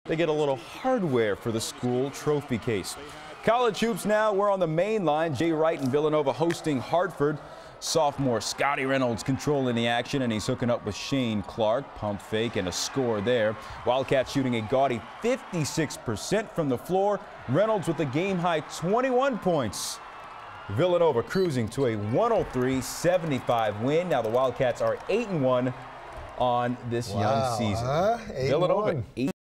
they get a little hardware for the school trophy case. College hoops now, we're on the main line. Jay Wright and Villanova hosting Hartford. Sophomore Scotty Reynolds controlling the action, and he's hooking up with Shane Clark. Pump fake and a score there. Wildcats shooting a gaudy 56% from the floor. Reynolds with a game-high 21 points. Villanova cruising to a 103-75 win. Now the Wildcats are 8-1 on this young season. Villanova 8